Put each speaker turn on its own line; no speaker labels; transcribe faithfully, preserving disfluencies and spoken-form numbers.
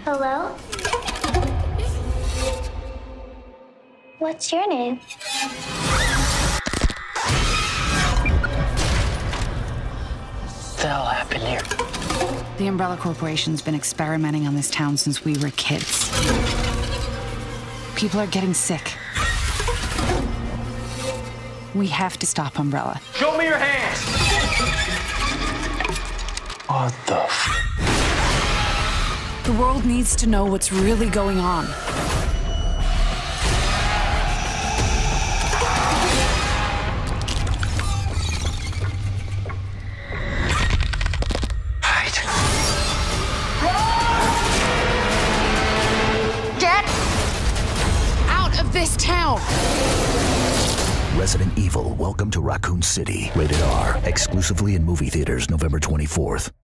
Hello? What's your name?
What the hell happened here?
The Umbrella Corporation's been experimenting on this town since we were kids. People are getting sick. We have to stop Umbrella.
Show me your hands! What the f...
The world needs to know what's really going on. This town!
Resident Evil, Welcome to Raccoon City. Rated R. Exclusively in movie theaters November twenty-fourth.